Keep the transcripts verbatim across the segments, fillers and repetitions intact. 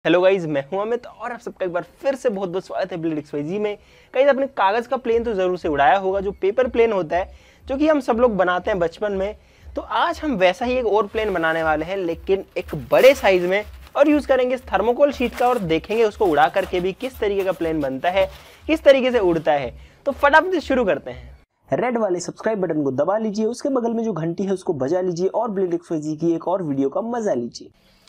Hello guys, मैं हूं अमित और आप सबका एक बार फिर से बहुत बहुत स्वागत है ब्लेड एक्स वाई जी में। गाइज, आपने कागज का प्लेन तो जरूर से उड़ाया होगा, जो पेपर प्लेन होता है, जो कि हम सब लोग बनाते हैं बचपन में। तो आज हम वैसा ही एक और प्लेन बनाने वाले हैं, लेकिन एक बड़े साइज में, और यूज करेंगे इस थर्मोकोल शीट का, और देखेंगे उसको उड़ा करके भी किस तरीके का प्लेन बनता है, किस तरीके से उड़ता है। तो फटाफट शुरू करते हैं। रेड वाले सब्सक्राइब बटन को दबा लीजिए, उसके बगल में जो घंटी है उसको बजा लीजिए और ब्लेड एक्स वाई जी की एक और वीडियो का मजा लीजिए।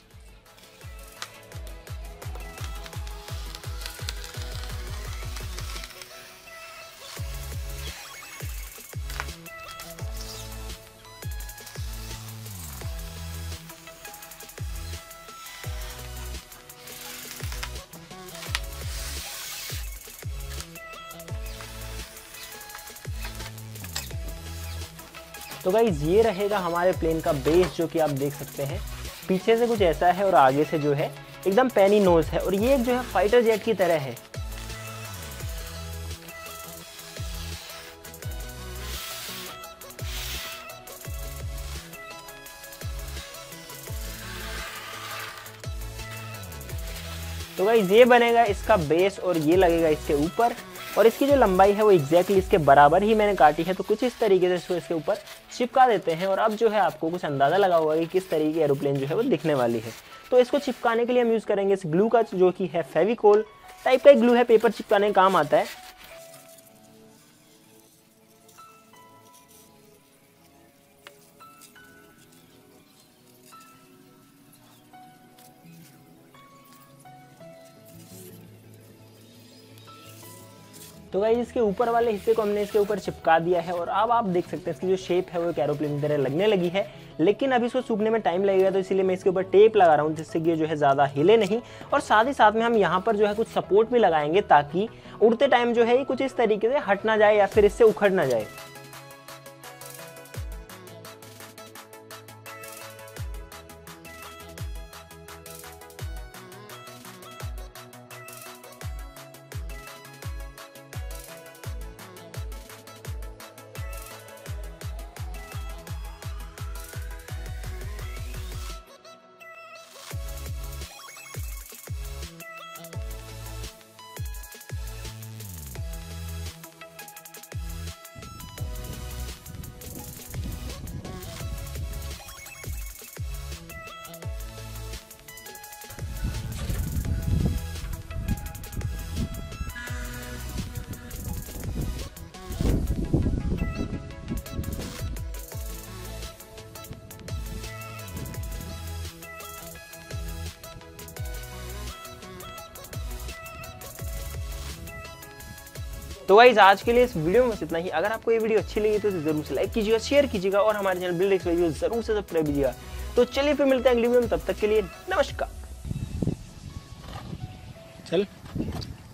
तो गाइस, ये रहेगा हमारे प्लेन का बेस, जो कि आप देख सकते हैं पीछे से कुछ ऐसा है और आगे से जो है एकदम पैनी नोज है, और ये एक जो है फाइटर जेट की तरह है। तो गाइस, ये बनेगा इसका बेस और ये लगेगा इसके ऊपर, और इसकी जो लंबाई है वो एग्जैक्टली इसके बराबर ही मैंने काटी है। तो कुछ इस तरीके से इसको इसके ऊपर चिपका देते हैं, और अब जो है आपको कुछ अंदाजा लगा होगा कि किस तरीके की एरोप्लेन जो है वो दिखने वाली है। तो इसको चिपकाने के लिए हम यूज़ करेंगे इस ग्लू का, जो कि है फेविकोल टाइप का एक ग्लू है, पेपर चिपकाने का काम आता है। तो गाइस, इसके ऊपर वाले हिस्से को हमने इसके ऊपर चिपका दिया है, और अब आप देख सकते हैं इसकी जो शेप है वो एक एरोप्लेन की तरह लगने लगी है। लेकिन अभी इसको सूखने में टाइम लगेगा, तो इसीलिए मैं इसके ऊपर टेप लगा रहा हूँ, जिससे कि ये जो है ज़्यादा हिले नहीं। और साथ ही साथ में हम यहाँ पर जो है कुछ सपोर्ट भी लगाएंगे, ताकि उड़ते टाइम जो है ये कुछ इस तरीके से हट ना जाए या फिर इससे उखड़ ना जाए। तो गाइस, आज के लिए इस वीडियो में बस इतना ही। अगर आपको ये वीडियो अच्छी लगी तो जरूर से लाइक कीजिएगा, शेयर कीजिएगा, और हमारे channel blade X Y Z जरूर से सब्सक्राइब कीजिएगा। तो चलिए फिर मिलते हैं अगली वीडियो में, तब तक के लिए नमस्कार। चल।